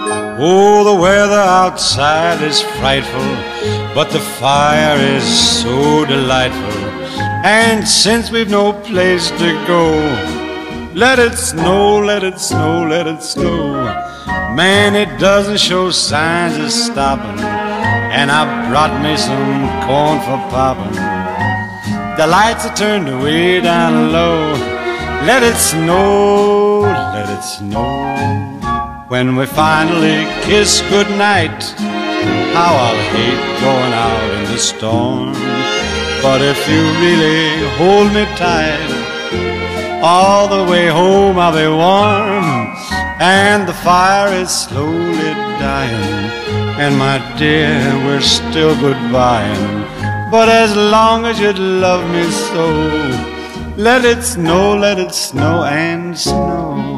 Oh, the weather outside is frightful, but the fire is so delightful. And since we've no place to go, let it snow, let it snow, let it snow. Man, it doesn't show signs of stopping, and I brought me some corn for popping. The lights are turned way down low. Let it snow, let it snow. When we finally kiss goodnight, how I'll hate going out in the storm. But if you really hold me tight, all the way home I'll be warm. And the fire is slowly dying, and my dear, we're still goodbying. But as long as you love me so, let it snow and snow.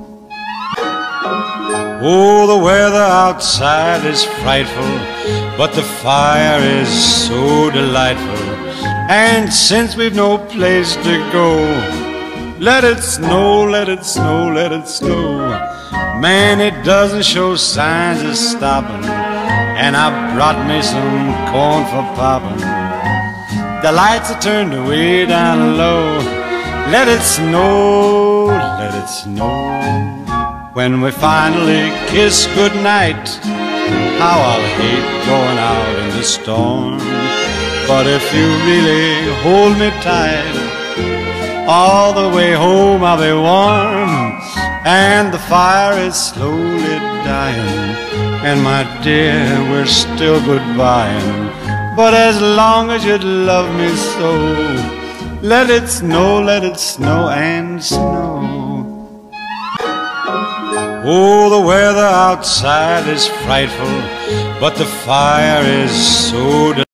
Oh, the weather outside is frightful, but the fire is so delightful. And since we've no place to go, let it snow, let it snow, let it snow. Man, it doesn't show signs of stopping, and I brought me some corn for popping. The lights are turned way down low. Let it snow, let it snow. When we finally kiss goodnight, how I'll hate going out in the storm. But if you really hold me tight, all the way home I'll be warm. And the fire is slowly dying, and my dear, we're still goodbying. But as long as you love me so, let it snow and snow. Oh, the weather outside is frightful, but the fire is so